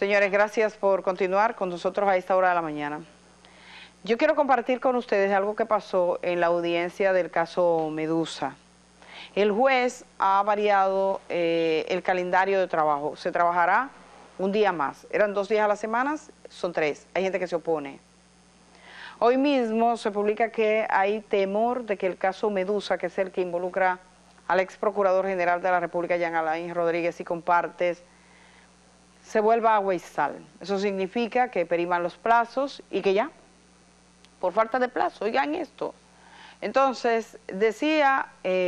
Señores, gracias por continuar con nosotros a esta hora de la mañana. Yo quiero compartir con ustedes algo que pasó en la audiencia del caso Medusa. El juez ha variado el calendario de trabajo. Se trabajará un día más. Eran 2 días a la semana, son 3. Hay gente que se opone. Hoy mismo se publica que hay temor de que el caso Medusa, que es el que involucra al ex procurador general de la República, Jean Alain Rodríguez, y compartes, se vuelva agua y sal. Eso significa que periman los plazos y que ya, por falta de plazo, oigan esto. Entonces, decía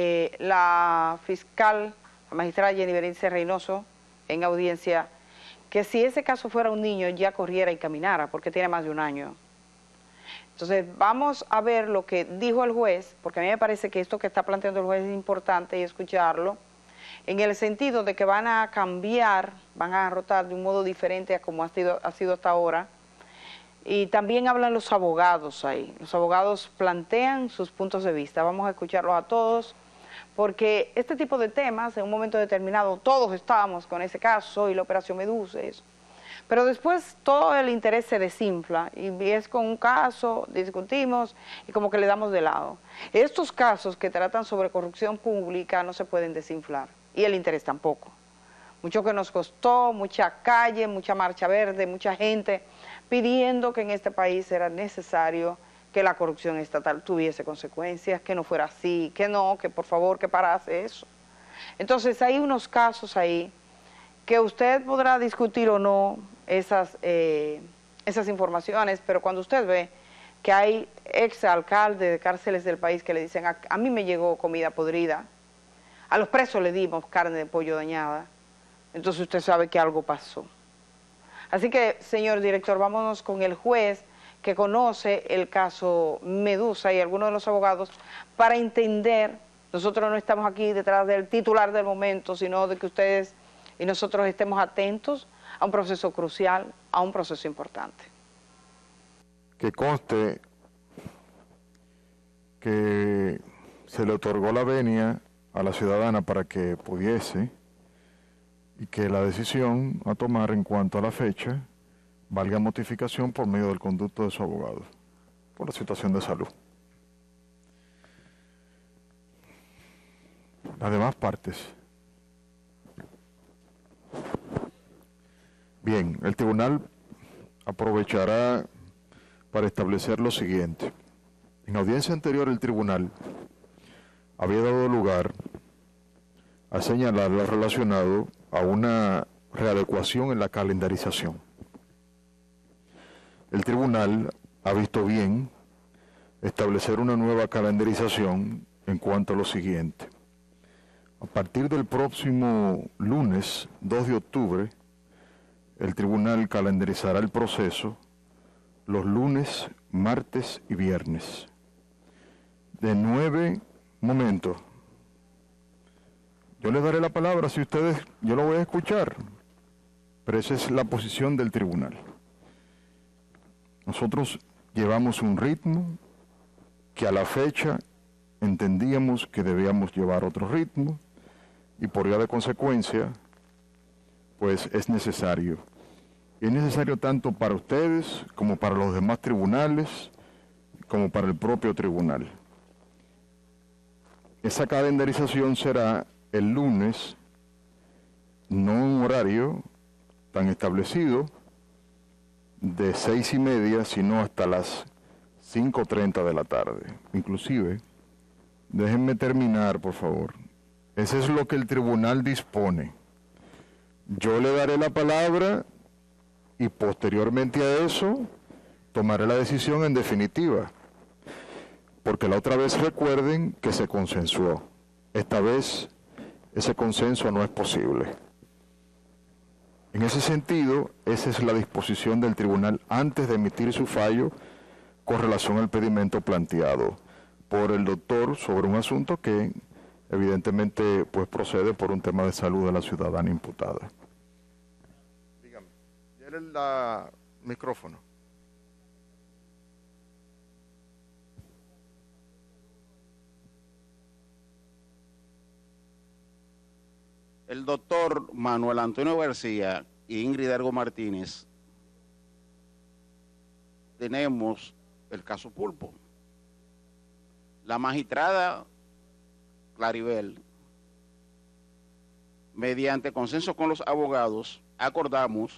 la fiscal, la magistrada Jenny Berenice Reynoso, en audiencia, que si ese caso fuera un niño ya corriera y caminara, porque tiene más de 1 año. Entonces, vamos a ver lo que dijo el juez, porque a mí me parece que esto que está planteando el juez es importante y escucharlo, en el sentido de que van a cambiar, van a rotar de un modo diferente a como ha sido hasta ahora. Y también hablan los abogados ahí. Los abogados plantean sus puntos de vista. Vamos a escucharlos a todos, porque este tipo de temas, en un momento determinado, todos estábamos con ese caso y la operación Medusa, eso. Pero después todo el interés se desinfla y es con un caso, discutimos y como que le damos de lado. Estos casos que tratan sobre corrupción pública no se pueden desinflar y el interés tampoco. Mucho que nos costó, mucha calle, mucha marcha verde, mucha gente pidiendo que en este país era necesario que la corrupción estatal tuviese consecuencias, que no fuera así, que no, que por favor que parase eso. Entonces hay unos casos ahí que usted podrá discutir o no esas informaciones, pero cuando usted ve que hay exalcaldes de cárceles del país que le dicen, a mí me llegó comida podrida, a los presos le dimos carne de pollo dañada, entonces usted sabe que algo pasó. Así que, señor director, vámonos con el juez que conoce el caso Medusa y algunos de los abogados para entender, nosotros no estamos aquí detrás del titular del momento, sino de que ustedes y nosotros estemos atentos a un proceso crucial, a un proceso importante. Que conste que se le otorgó la venia a la ciudadana para que pudiese y que la decisión a tomar en cuanto a la fecha valga notificación por medio del conducto de su abogado, por la situación de salud. Las demás partes. Bien, el tribunal aprovechará para establecer lo siguiente. En audiencia anterior el tribunal había dado lugar a señalar lo relacionado a una readecuación en la calendarización. El tribunal ha visto bien establecer una nueva calendarización en cuanto a lo siguiente. A partir del próximo lunes 2 de octubre, el tribunal calendarizará el proceso los lunes, martes y viernes. De 9 momentos. Yo les daré la palabra si ustedes, yo lo voy a escuchar, pero esa es la posición del tribunal. Nosotros llevamos un ritmo que a la fecha entendíamos que debíamos llevar otro ritmo y por vía de consecuencia, pues es necesario. Y es necesario tanto para ustedes como para los demás tribunales, como para el propio tribunal. Esa calendarización será el lunes, no un horario tan establecido de 6:30, sino hasta las 5:30 de la tarde. Inclusive, déjenme terminar, por favor. Ese es lo que el tribunal dispone. Yo le daré la palabra y posteriormente a eso tomaré la decisión en definitiva. Porque la otra vez recuerden que se consensuó. Esta vez ese consenso no es posible. En ese sentido, esa es la disposición del tribunal antes de emitir su fallo con relación al pedimento planteado por el doctor sobre un asunto que evidentemente pues procede por un tema de salud de la ciudadana imputada. Dígame, ¿tiene el micrófono? El doctor Manuel Antonio García y Ingrid Ergo Martínez, tenemos el caso Pulpo. La magistrada Claribel, mediante consenso con los abogados, acordamos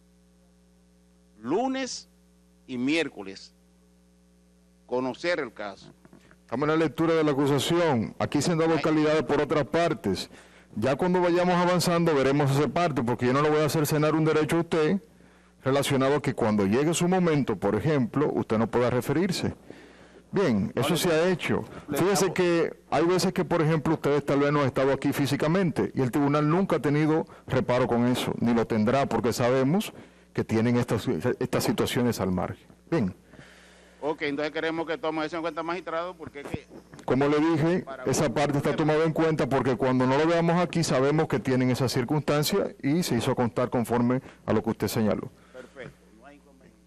lunes y miércoles conocer el caso. Estamos en la lectura de la acusación. Aquí se han dado calidades por otras partes. Ya cuando vayamos avanzando veremos esa parte, porque yo no le voy a hacer cenar un derecho a usted relacionado a que cuando llegue su momento, por ejemplo, usted no pueda referirse. Bien, eso se ha hecho. Fíjese que hay veces que, por ejemplo, ustedes tal vez no han estado aquí físicamente y el tribunal nunca ha tenido reparo con eso, ni lo tendrá, porque sabemos que tienen estas situaciones al margen. Bien. Ok, entonces queremos que tome eso en cuenta, magistrado, porque es que... Como le dije, esa parte está tomada en cuenta porque cuando no lo veamos aquí sabemos que tienen esas circunstancias y se hizo constar conforme a lo que usted señaló. Perfecto, no hay inconveniente.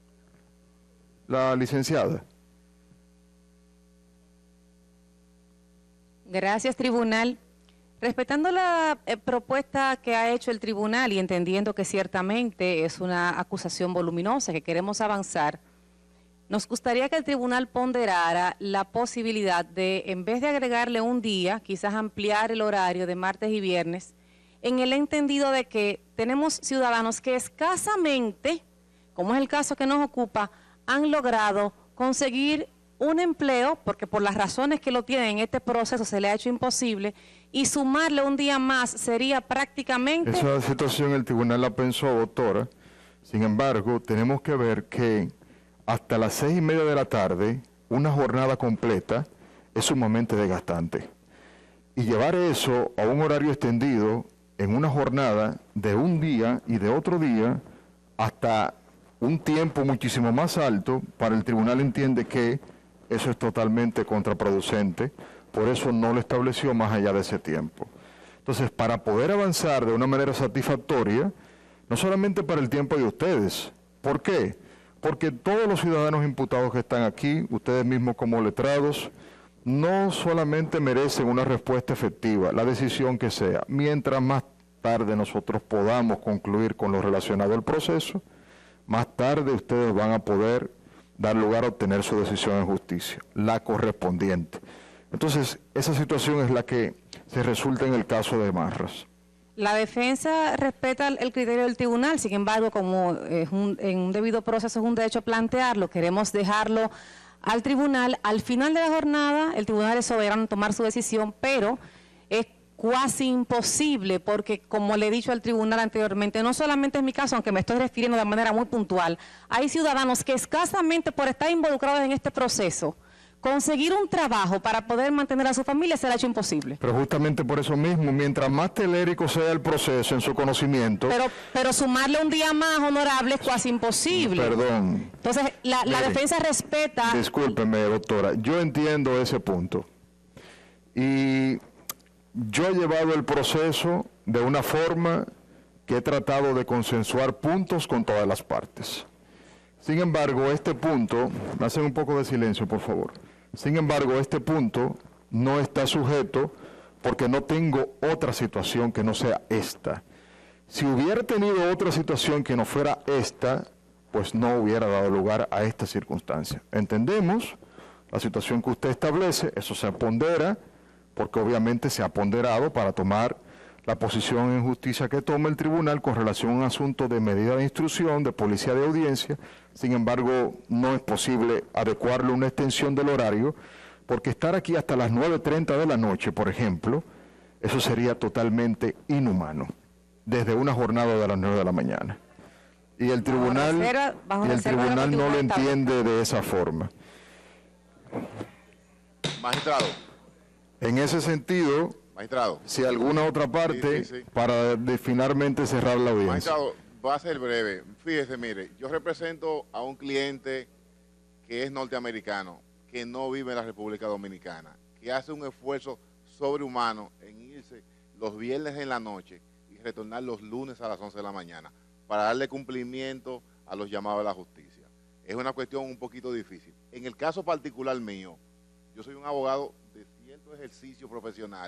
La licenciada. Gracias, tribunal. Respetando la propuesta que ha hecho el tribunal y entendiendo que ciertamente es una acusación voluminosa, que queremos avanzar, nos gustaría que el tribunal ponderara la posibilidad de, en vez de agregarle un día, quizás ampliar el horario de martes y viernes, en el entendido de que tenemos ciudadanos que escasamente, como es el caso que nos ocupa, han logrado conseguir un empleo, porque por las razones que lo tienen en este proceso se le ha hecho imposible, y sumarle un día más sería prácticamente... Esa situación el tribunal la pensó, doctora. Sin embargo, tenemos que ver que hasta las 6:30 de la tarde, una jornada completa es sumamente desgastante. Y llevar eso a un horario extendido en una jornada de un día y de otro día hasta un tiempo muchísimo más alto, para el tribunal entiende que eso es totalmente contraproducente, por eso no lo estableció más allá de ese tiempo. Entonces, para poder avanzar de una manera satisfactoria, no solamente para el tiempo de ustedes, ¿por qué? Porque todos los ciudadanos imputados que están aquí, ustedes mismos como letrados, no solamente merecen una respuesta efectiva, la decisión que sea. Mientras más tarde nosotros podamos concluir con lo relacionado al proceso, más tarde ustedes van a poder dar lugar a obtener su decisión en justicia, la correspondiente. Entonces, esa situación es la que se resulta en el caso de Marras. La defensa respeta el criterio del tribunal, sin embargo, como en un debido proceso es un derecho plantearlo, queremos dejarlo al tribunal. Al final de la jornada, el tribunal es soberano en tomar su decisión, pero es casi imposible, porque como le he dicho al tribunal anteriormente, no solamente es mi caso, aunque me estoy refiriendo de manera muy puntual, hay ciudadanos que escasamente por estar involucrados en este proceso, conseguir un trabajo para poder mantener a su familia se le ha hecho imposible. Pero justamente por eso mismo, mientras más telérico sea el proceso en su conocimiento... Pero sumarle un día más honorable es casi imposible. Perdón. Entonces, la defensa respeta... Discúlpeme, doctora, yo entiendo ese punto. Y yo he llevado el proceso de una forma que he tratado de consensuar puntos con todas las partes. Sin embargo, este punto, me hacen un poco de silencio, por favor. Sin embargo, este punto no está sujeto porque no tengo otra situación que no sea esta. Si hubiera tenido otra situación que no fuera esta, pues no hubiera dado lugar a esta circunstancia. Entendemos la situación que usted establece, eso se pondera, porque obviamente se ha ponderado para tomar la posición en justicia que toma el tribunal con relación a un asunto de medida de instrucción, de policía de audiencia. Sin embargo, no es posible adecuarle una extensión del horario, porque estar aquí hasta las 9:30 de la noche, por ejemplo, eso sería totalmente inhumano, desde una jornada de las 9 de la mañana. Y el tribunal, no lo entiende de esa forma. Magistrado. En ese sentido... Magistrado. Si alguna otra parte, sí. Para finalmente cerrar la audiencia. Magistrado, va a ser breve. Fíjese, mire, yo represento a un cliente que es norteamericano, que no vive en la República Dominicana, que hace un esfuerzo sobrehumano en irse los viernes en la noche y retornar los lunes a las 11 de la mañana para darle cumplimiento a los llamados de la justicia. Es una cuestión un poquito difícil. En el caso particular mío, yo soy un abogado de cierto ejercicio profesional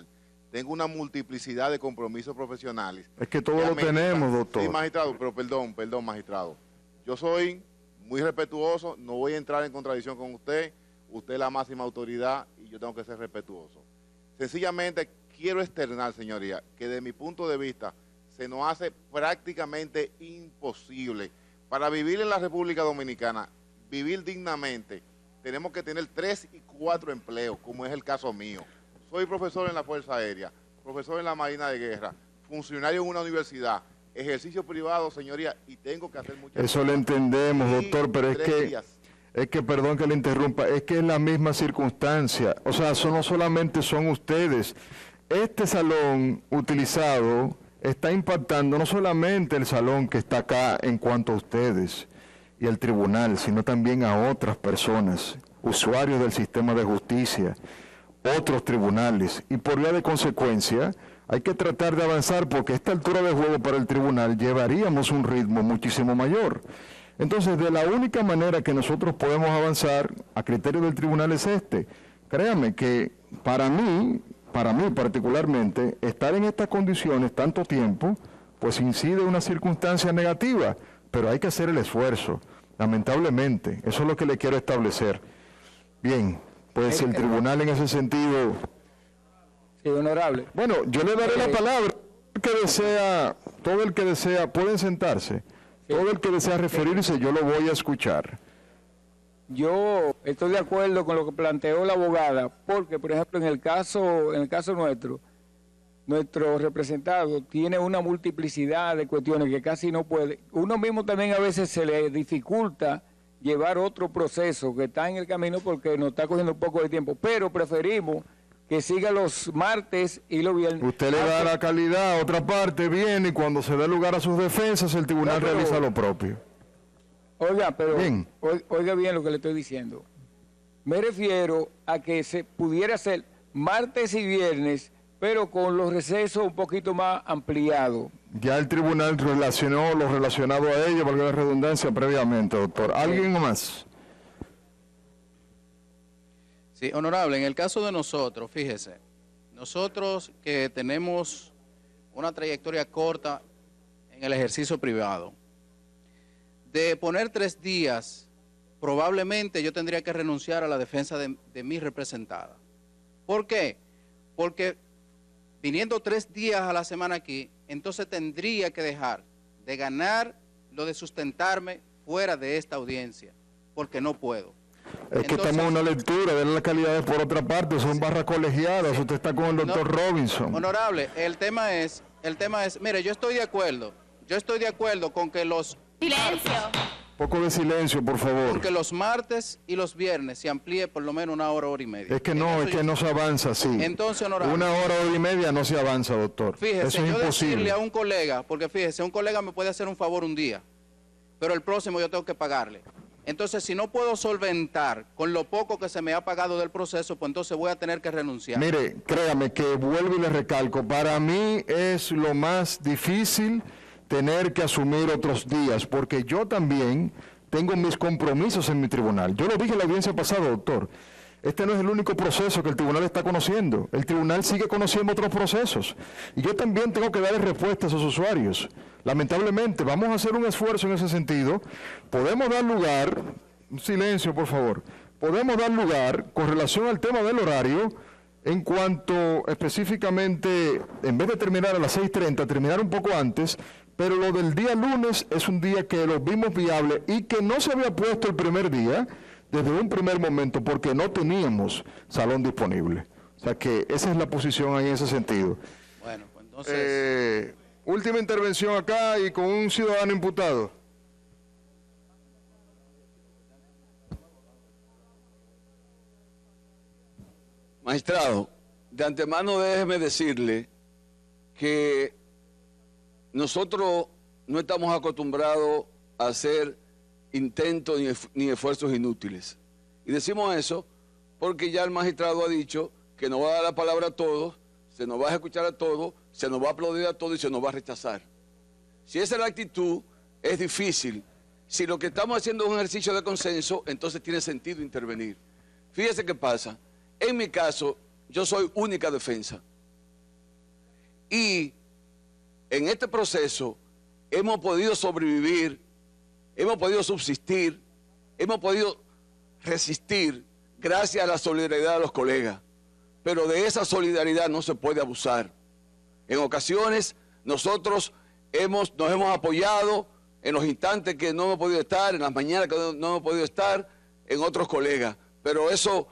tengo una multiplicidad de compromisos profesionales. Es que todos lo tenemos, doctor. Sí, magistrado, pero perdón, magistrado. Yo soy muy respetuoso, no voy a entrar en contradicción con usted. Usted es la máxima autoridad y yo tengo que ser respetuoso. Sencillamente quiero externar, señoría, que de mi punto de vista se nos hace prácticamente imposible. Para vivir en la República Dominicana, vivir dignamente, tenemos que tener 3 y 4 empleos, como es el caso mío. Soy profesor en la Fuerza Aérea, profesor en la Marina de Guerra, funcionario en una universidad, ejercicio privado, señoría, y tengo que hacer muchas cosas. Eso lo entendemos, doctor, pero es que, perdón que le interrumpa, es que es la misma circunstancia. O sea, no solamente son ustedes. Este salón utilizado está impactando no solamente el salón que está acá en cuanto a ustedes y el tribunal, sino también a otras personas, usuarios del sistema de justicia, otros tribunales, y por vía de consecuencia hay que tratar de avanzar porque a esta altura de juego para el tribunal llevaríamos un ritmo muchísimo mayor. Entonces, de la única manera que nosotros podemos avanzar a criterio del tribunal es este. Créame que para mí particularmente, estar en estas condiciones tanto tiempo, pues incide una circunstancia negativa, pero hay que hacer el esfuerzo, lamentablemente. Eso es lo que le quiero establecer. Bien, pues el tribunal en ese sentido... Sí, honorable. Bueno, yo le daré la palabra. Todo el que desea, pueden sentarse. Sí. Todo el que desea referirse, yo lo voy a escuchar. Yo estoy de acuerdo con lo que planteó la abogada, porque, por ejemplo, en el caso nuestro representado tiene una multiplicidad de cuestiones que casi no puede. Uno mismo también a veces se le dificulta llevar otro proceso que está en el camino porque nos está cogiendo un poco de tiempo, pero preferimos que siga los martes y los viernes. Usted le da la calidad a otra parte, viene, y cuando se dé lugar a sus defensas, el tribunal realiza lo propio. Oiga, pero oiga bien lo que le estoy diciendo. Me refiero a que se pudiera hacer martes y viernes, pero con los recesos un poquito más ampliados. Ya el tribunal relacionó lo relacionado a ello, valga la redundancia, previamente, doctor. ¿Alguien más? Sí, honorable, en el caso de nosotros, fíjese, nosotros que tenemos una trayectoria corta en el ejercicio privado, de poner 3 días, probablemente yo tendría que renunciar a la defensa de mi representada. ¿Por qué? Porque viniendo 3 días a la semana aquí, entonces tendría que dejar de ganar lo de sustentarme fuera de esta audiencia, porque no puedo. Es que estamos en una lectura, de las calidades por otra parte, son barras colegiadas, usted está con el doctor Robinson. Honorable, el tema es, mire, yo estoy de acuerdo con que los... Silencio. Poco de silencio, por favor. Porque los martes y los viernes se amplíe por lo menos 1 hora, 1 hora y media. Es que no se avanza así. Entonces, honorable. 1 hora, 1 hora y media no se avanza, doctor. Fíjese, eso es yo imposible. decirle a un colega, porque fíjese, un colega me puede hacer un favor un día, pero el próximo yo tengo que pagarle. Entonces, si no puedo solventar con lo poco que se me ha pagado del proceso, pues entonces voy a tener que renunciar. Mire, créame que vuelvo y le recalco, para mí es lo más difícil tener que asumir otros días, porque yo también tengo mis compromisos en mi tribunal. Yo lo dije en la audiencia pasada, doctor. Este no es el único proceso que el tribunal está conociendo. El tribunal sigue conociendo otros procesos. Y yo también tengo que darle respuesta a esos usuarios. Lamentablemente, vamos a hacer un esfuerzo en ese sentido. Podemos dar lugar, silencio por favor, podemos dar lugar con relación al tema del horario, en cuanto específicamente, en vez de terminar a las 6:30, terminar un poco antes, pero lo del día lunes es un día que lo vimos viable y que no se había puesto el primer día, desde un primer momento, porque no teníamos salón disponible. O sea que esa es la posición ahí en ese sentido. Bueno, pues entonces... última intervención acá y con un ciudadano imputado. Magistrado, de antemano déjeme decirle que nosotros no estamos acostumbrados a hacer intentos ni esfuerzos inútiles. Y decimos eso porque ya el magistrado ha dicho que nos va a dar la palabra a todos, se nos va a escuchar a todos, se nos va a aplaudir a todos y se nos va a rechazar. Si esa es la actitud, es difícil. Si lo que estamos haciendo es un ejercicio de consenso, entonces tiene sentido intervenir. Fíjese qué pasa. En mi caso, yo soy única defensa. Y en este proceso hemos podido sobrevivir, hemos podido subsistir, hemos podido resistir gracias a la solidaridad de los colegas. Pero de esa solidaridad no se puede abusar. En ocasiones nosotros nos hemos apoyado en los instantes que no hemos podido estar, en las mañanas que no hemos podido estar, en otros colegas. Pero eso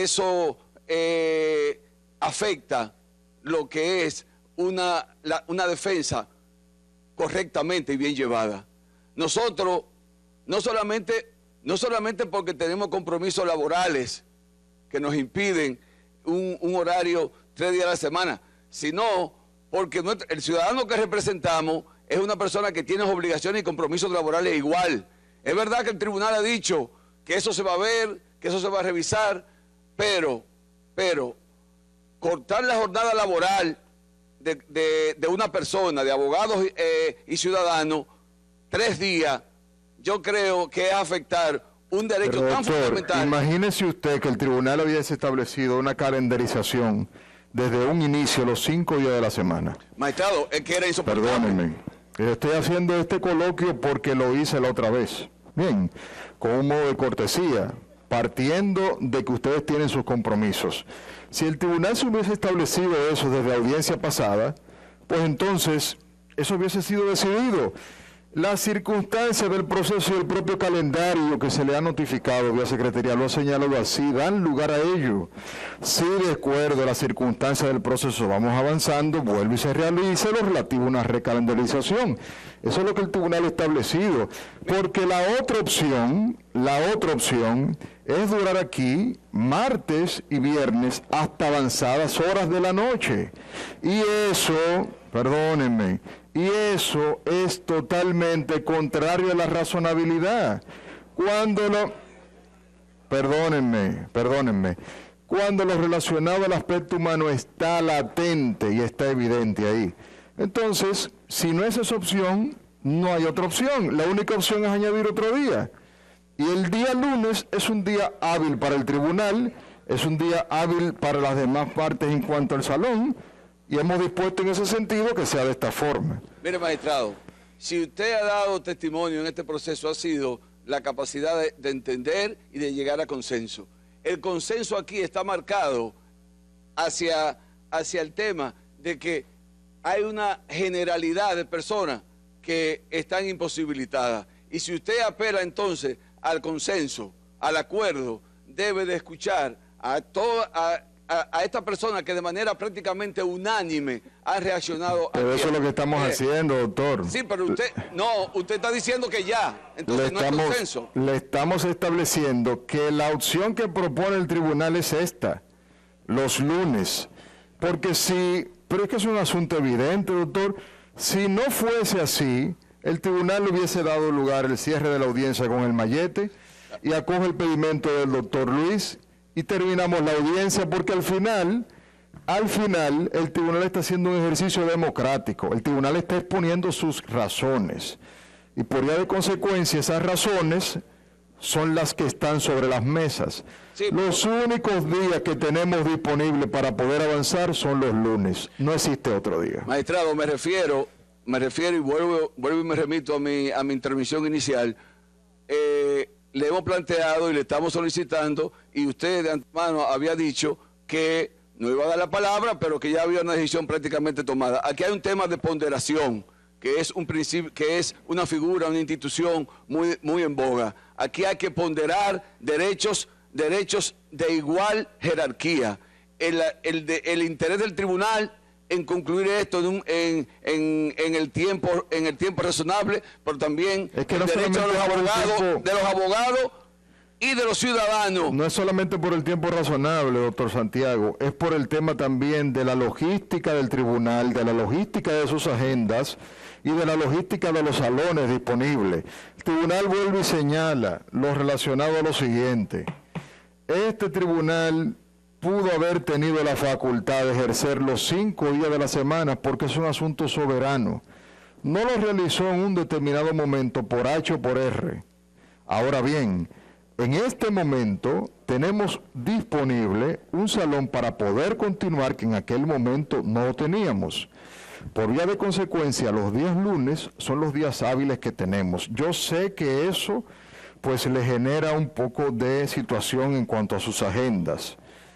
afecta lo que es una defensa correctamente y bien llevada. Nosotros, no solamente porque tenemos compromisos laborales que nos impiden un horario 3 días a la semana, sino porque el ciudadano que representamos es una persona que tiene obligaciones y compromisos laborales igual. Es verdad que el tribunal ha dicho que eso se va a ver, que eso se va a revisar, pero cortar la jornada laboral de una persona, de abogados y ciudadanos, 3 días, yo creo que es afectar un derecho tan fundamental. Imagínese usted que el tribunal hubiese establecido una calendarización desde un inicio, los 5 días de la semana. Magistrado, es que era insoportable. Perdónenme, estoy haciendo este coloquio porque lo hice la otra vez. Bien, con un modo de cortesía, partiendo de que ustedes tienen sus compromisos. Si el tribunal se hubiese establecido eso desde la audiencia pasada, pues entonces eso hubiese sido decidido. Las circunstancias del proceso y el propio calendario que se le ha notificado vía Secretaría lo ha señalado así, dan lugar a ello. Si de acuerdo a las circunstancias del proceso vamos avanzando, vuelve y se realiza lo relativo a una recalendarización. Eso es lo que el tribunal ha establecido. Porque la otra opción es durar aquí martes y viernes hasta avanzadas horas de la noche. Y eso, perdónenme, y eso es totalmente contrario a la razonabilidad. Perdónenme, cuando lo relacionado al aspecto humano está latente y está evidente ahí. Entonces, si no es esa opción, no hay otra opción. La única opción es añadir otro día. Y el día lunes es un día hábil para el tribunal, es un día hábil para las demás partes en cuanto al salón, y hemos dispuesto en ese sentido que sea de esta forma. Mire, magistrado, si usted ha dado testimonio en este proceso ha sido la capacidad de entender y de llegar a consenso. El consenso aquí está marcado hacia el tema de que hay una generalidad de personas que están imposibilitadas. Y si usted apela entonces al consenso, al acuerdo, debe de escuchar a esta persona que de manera prácticamente unánime ha reaccionado. Pero eso es lo que estamos haciendo, doctor. Sí, pero usted está diciendo que ya, entonces no hay consenso. Le estamos estableciendo que la opción que propone el tribunal es esta, los lunes. Pero es que es un asunto evidente, doctor, si no fuese así, el tribunal le hubiese dado lugar al cierre de la audiencia con el mallete y acoge el pedimento del doctor Luis y terminamos la audiencia, porque al final el tribunal está haciendo un ejercicio democrático, el tribunal está exponiendo sus razones y por vía de consecuencia esas razones son las que están sobre las mesas. Sí, los únicos días que tenemos disponibles para poder avanzar son los lunes, no existe otro día. Magistrado, me refiero y vuelvo y me remito a mi intervención inicial. Le hemos planteado y le estamos solicitando, y usted de antemano había dicho que no iba a dar la palabra, pero que ya había una decisión prácticamente tomada. Aquí hay un tema de ponderación, que es un principio, que es una figura, una institución muy en boga. Aquí hay que ponderar derechos de igual jerarquía. El interés del tribunal en concluir esto en el tiempo razonable, pero también es que el derecho de los abogados y de los ciudadanos. No es solamente por el tiempo razonable, doctor Santiago, es por el tema también de la logística del tribunal, de la logística de sus agendas y de la logística de los salones disponibles. El tribunal vuelve y señala lo relacionado a lo siguiente. Este tribunal pudo haber tenido la facultad de ejercer los 5 días de la semana porque es un asunto soberano. No lo realizó en un determinado momento por H o por R. Ahora bien, en este momento tenemos disponible un salón para poder continuar que en aquel momento no lo teníamos. Por vía de consecuencia, los días lunes son los días hábiles que tenemos. Yo sé que eso pues le genera un poco de situación en cuanto a sus agendas.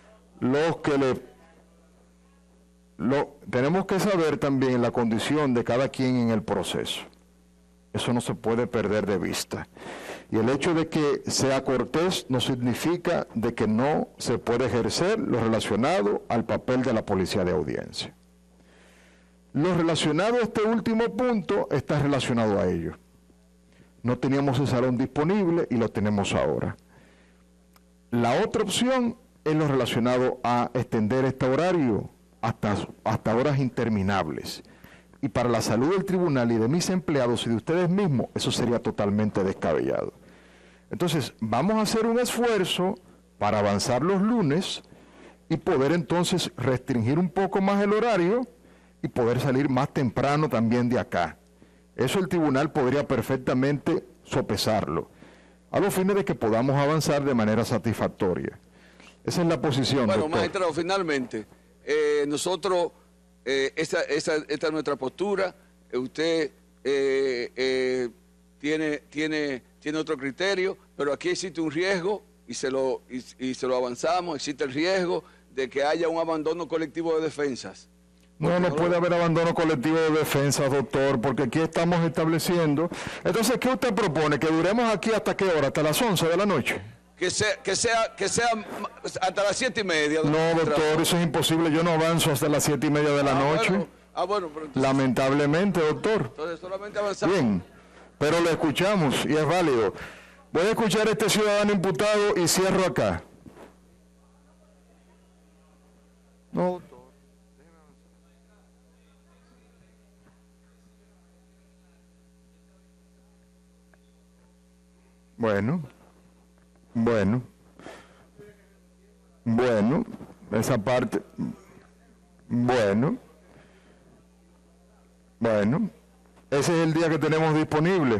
Tenemos que saber también la condición de cada quien en el proceso. Eso no se puede perder de vista. Y el hecho de que sea cortés no significa de que no se puede ejercer lo relacionado al papel de la policía de audiencia. Lo relacionado a este último punto está relacionado a ello. No teníamos el salón disponible y lo tenemos ahora. La otra opción es lo relacionado a extender este horario hasta horas interminables. Y para la salud del tribunal y de mis empleados y de ustedes mismos, eso sería totalmente descabellado. Entonces, vamos a hacer un esfuerzo para avanzar los lunes y poder entonces restringir un poco más el horario y poder salir más temprano también de acá. Eso el tribunal podría perfectamente sopesarlo, a los fines de que podamos avanzar de manera satisfactoria. Esa es la posición, Bueno, doctor. magistrado, finalmente, nosotros, esta es nuestra postura. Usted tiene otro criterio, pero aquí existe un riesgo y se lo avanzamos. Existe el riesgo de que haya un abandono colectivo de defensas. No puede haber abandono colectivo de defensa, doctor, porque aquí estamos estableciendo. Entonces, ¿qué usted propone? ¿Que duremos aquí hasta qué hora? ¿Hasta las 11 de la noche? Que sea hasta las 7:30. No, doctor, eso es imposible. Yo no avanzo hasta las 7:30 de la noche. Bueno, pero entonces, Lamentablemente, doctor. entonces solamente avanzamos. Bien, pero le escuchamos y es válido. Voy a escuchar a este ciudadano imputado y cierro acá. No, doctor. Bueno, esa parte, bueno, ese es el día que tenemos disponible.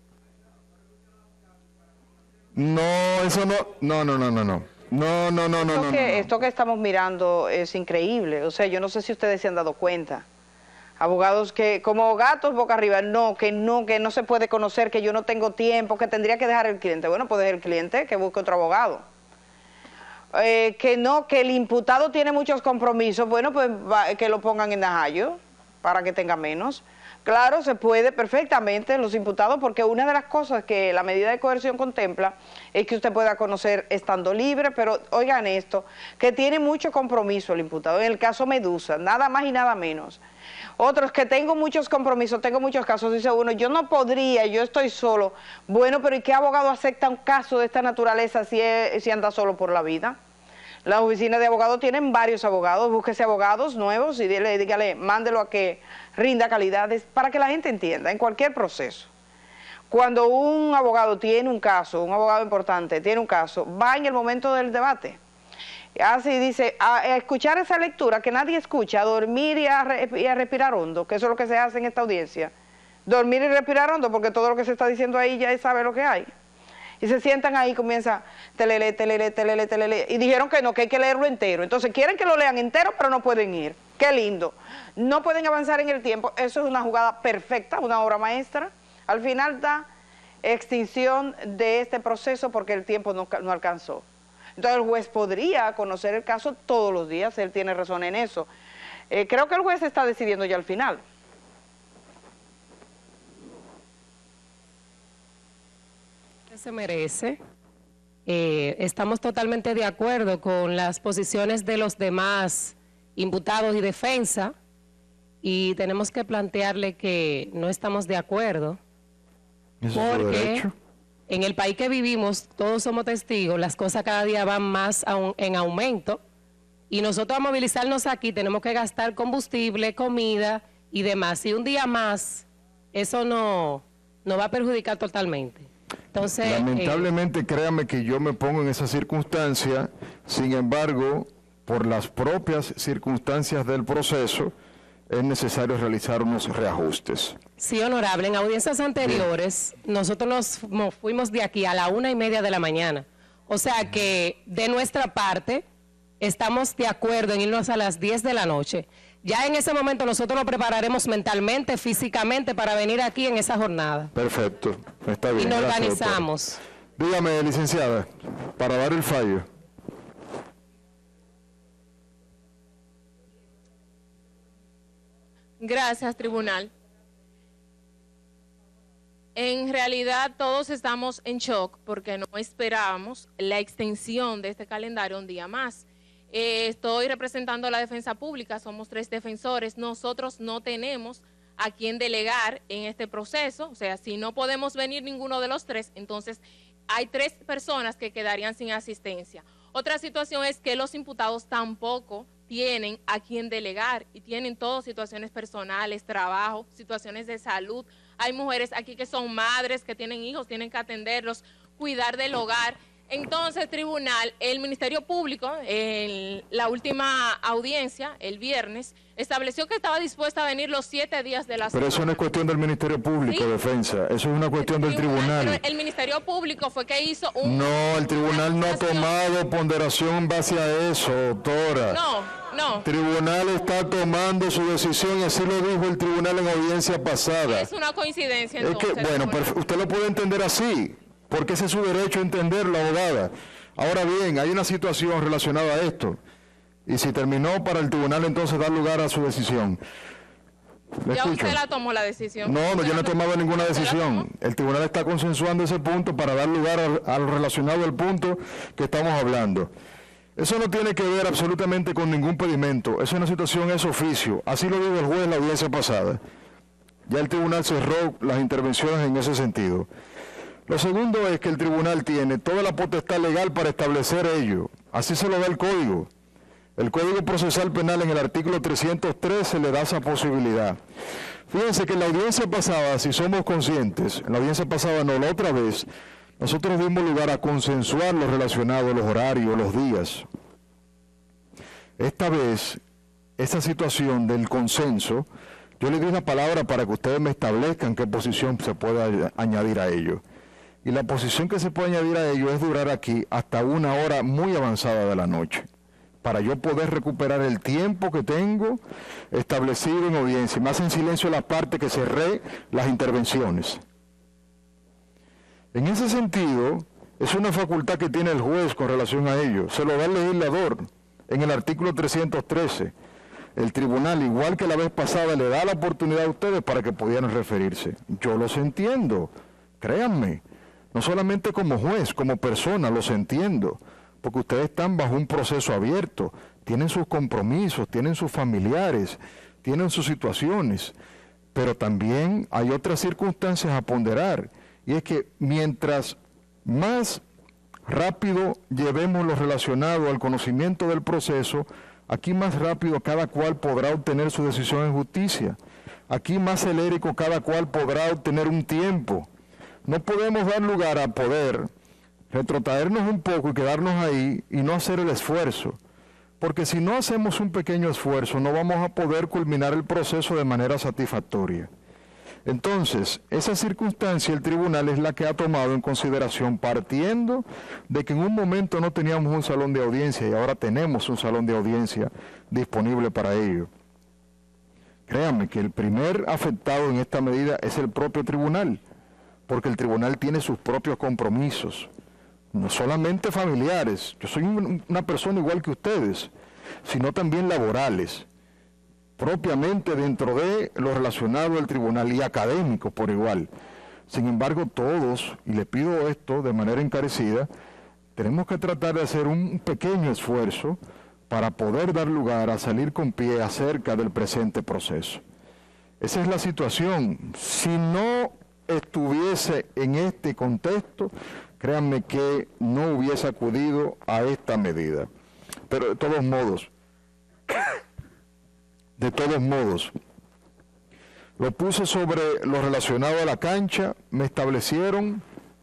No, eso no. Esto que estamos mirando es increíble. O sea, yo no sé si ustedes se han dado cuenta. Abogados que, como gatos boca arriba, que no se puede conocer, que yo no tengo tiempo, que tendría que dejar el cliente. Bueno, pues dejar el cliente, que busque otro abogado. Que el imputado tiene muchos compromisos, bueno, pues que lo pongan en najayo para que tenga menos. Claro, se puede perfectamente los imputados, porque una de las cosas que la medida de coerción contempla es que usted pueda conocer estando libre, pero oigan esto, que tiene mucho compromiso el imputado. En el caso Medusa, nada más y nada menos. Otros que tengo muchos compromisos, tengo muchos casos, dice uno, yo no podría, yo estoy solo. Bueno, pero ¿y qué abogado acepta un caso de esta naturaleza si anda solo por la vida? Las oficinas de abogados tienen varios abogados, búsquese abogados nuevos y dígale, mándelo a que rinda calidades para que la gente entienda en cualquier proceso. Cuando un abogado tiene un caso, un abogado importante tiene un caso, va en el momento del debate. Así dice, a escuchar esa lectura que nadie escucha, a dormir y a respirar hondo, que eso es lo que se hace en esta audiencia. Dormir y respirar hondo, porque todo lo que se está diciendo ahí ya sabe lo que hay. Y se sientan ahí y comienza telele, y dijeron que no, que hay que leerlo entero. Entonces quieren que lo lean entero, pero no pueden ir. Qué lindo. No pueden avanzar en el tiempo. Eso es una jugada perfecta, una obra maestra. Al final da extinción de este proceso porque el tiempo no alcanzó. Entonces el juez podría conocer el caso todos los días, él tiene razón en eso. Creo que el juez está decidiendo ya al final. Se merece. Estamos totalmente de acuerdo con las posiciones de los demás imputados y defensa, y tenemos que plantearle que no estamos de acuerdo, porque en el país que vivimos, todos somos testigos, las cosas cada día van más en aumento, y nosotros a movilizarnos aquí tenemos que gastar combustible, comida y demás, y un día más eso no va a perjudicar totalmente. Entonces, lamentablemente, créame que yo me pongo en esa circunstancia, sin embargo, por las propias circunstancias del proceso, es necesario realizar unos reajustes. Sí, honorable, en audiencias anteriores, nosotros nos fuimos de aquí a la 1:30 de la mañana. O sea que, de nuestra parte, estamos de acuerdo en irnos a las 10 de la noche. Ya en ese momento nosotros nos prepararemos mentalmente, físicamente para venir aquí en esa jornada. Perfecto, está bien. Y nos gracias, organizamos. doctora. Dígame, licenciada, para dar el fallo. Gracias, tribunal. En realidad todos estamos en shock porque no esperábamos la extensión de este calendario un día más. Estoy representando a la defensa pública, somos 3 defensores, nosotros no tenemos a quién delegar en este proceso, o sea, si no podemos venir ninguno de los 3, entonces hay 3 personas que quedarían sin asistencia. Otra situación es que los imputados tampoco tienen a quién delegar y tienen todas situaciones personales, trabajo, situaciones de salud. Hay mujeres aquí que son madres, que tienen hijos, tienen que atenderlos, cuidar del hogar. Entonces, tribunal, el Ministerio Público, en la última audiencia, el viernes, estableció que estaba dispuesta a venir los 7 días de la semana. Pero eso no es cuestión del Ministerio Público, ¿sí? Defensa, eso es una cuestión del tribunal. Pero el Ministerio Público fue que hizo un... No, el tribunal no ha tomado ponderación en base a eso, doctora. No. El tribunal está tomando su decisión y así lo dijo el tribunal en audiencia pasada. Es una coincidencia, entonces. Es que, bueno, usted lo puede entender así, porque ese es su derecho a entenderlo, abogada. Ahora bien, hay una situación relacionada a esto, y si terminó para el tribunal entonces dar lugar a su decisión. Ya usted la tomó la decisión. No, yo no he tomado ninguna decisión. El tribunal está consensuando ese punto para dar lugar a lo relacionado al punto que estamos hablando. Eso no tiene que ver absolutamente con ningún pedimento. Es una situación, es oficio. Así lo dijo el juez en la audiencia pasada. Ya el tribunal cerró las intervenciones en ese sentido. Lo segundo es que el tribunal tiene toda la potestad legal para establecer ello. Así se lo da el Código. El Código Procesal Penal en el artículo 313 le da esa posibilidad. Fíjense que en la audiencia pasada, si somos conscientes, en la audiencia pasada no, la otra vez, nosotros dimos lugar a consensuar lo relacionado a los horarios, los días. Esta vez, esa situación del consenso, yo le di una palabra para que ustedes me establezcan qué posición se puede añadir a ello. Y la posición que se puede añadir a ello es durar aquí hasta una hora muy avanzada de la noche, para yo poder recuperar el tiempo que tengo establecido en audiencia, más en silencio la parte que cerré las intervenciones. En ese sentido, es una facultad que tiene el juez con relación a ello. Se lo da el legislador en el artículo 313. El tribunal, igual que la vez pasada, le da la oportunidad a ustedes para que pudieran referirse. Yo los entiendo, créanme. No solamente como juez, como persona, los entiendo. Porque ustedes están bajo un proceso abierto. Tienen sus compromisos, tienen sus familiares, tienen sus situaciones. Pero también hay otras circunstancias a ponderar. Y es que mientras más rápido llevemos lo relacionado al conocimiento del proceso, aquí más rápido cada cual podrá obtener su decisión en justicia. Aquí más celérico cada cual podrá obtener un tiempo. No podemos dar lugar a poder retrotraernos un poco y quedarnos ahí y no hacer el esfuerzo. Porque si no hacemos un pequeño esfuerzo, no vamos a poder culminar el proceso de manera satisfactoria. Entonces, esa circunstancia el tribunal es la que ha tomado en consideración, partiendo de que en un momento no teníamos un salón de audiencia y ahora tenemos un salón de audiencia disponible para ello. Créanme que el primer afectado en esta medida es el propio tribunal, porque el tribunal tiene sus propios compromisos, no solamente familiares, yo soy una persona igual que ustedes, sino también laborales, propiamente dentro de lo relacionado al tribunal y académicos por igual. Sin embargo, todos, y le pido esto de manera encarecida, tenemos que tratar de hacer un pequeño esfuerzo para poder dar lugar a salir con pie acerca del presente proceso. Esa es la situación. Si no estuviese en este contexto, créanme que no hubiese acudido a esta medida. Pero de todos modos, lo puse sobre lo relacionado a la cancha, me establecieron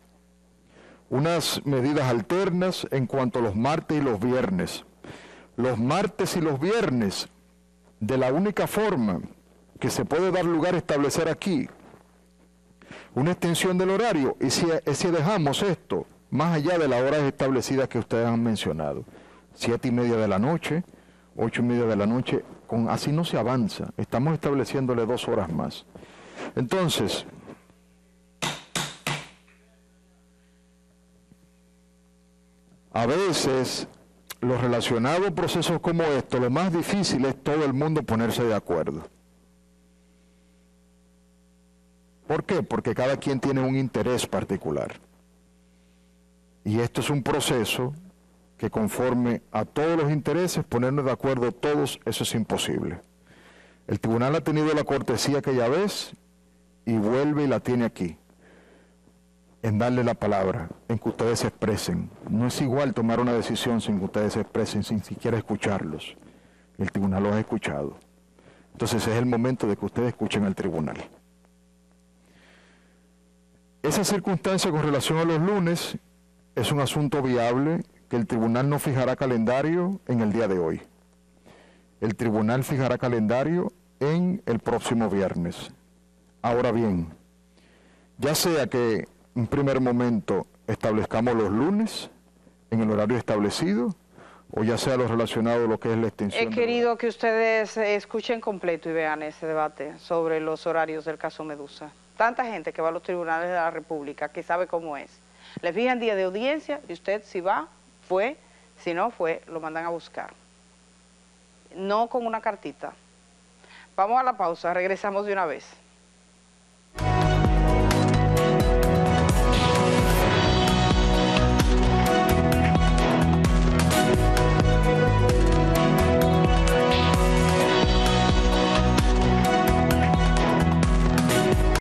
unas medidas alternas en cuanto a los martes y los viernes. Los martes y los viernes, de la única forma que se puede dar lugar a establecer aquí una extensión del horario, y si dejamos esto más allá de las horas establecidas que ustedes han mencionado, 7:30 de la noche, 8:30 de la noche, así no se avanza. Estamos estableciéndole 2 horas más. Entonces, a veces, los relacionados a procesos como estos, lo más difícil es todo el mundo ponerse de acuerdo. ¿Por qué? Porque cada quien tiene un interés particular. Y esto es un proceso que conforme a todos los intereses, ponernos de acuerdo todos, eso es imposible. El tribunal ha tenido la cortesía aquella vez y vuelve y la tiene aquí, en darle la palabra, en que ustedes se expresen. No es igual tomar una decisión sin que ustedes se expresen, sin siquiera escucharlos. El tribunal los ha escuchado. Entonces es el momento de que ustedes escuchen al tribunal. Esa circunstancia con relación a los lunes es un asunto viable que el tribunal no fijará calendario en el día de hoy. El tribunal fijará calendario en el próximo viernes. Ahora bien, ya sea que en primer momento establezcamos los lunes en el horario establecido, o ya sea lo relacionado a lo que es la extensión. He querido que ustedes escuchen completo y vean ese debate sobre los horarios del caso Medusa. Tanta gente que va a los tribunales de la República que sabe cómo es. Le fijan día de audiencia y usted si va, fue, si no fue, lo mandan a buscar. No con una cartita. Vamos a la pausa, regresamos de una vez.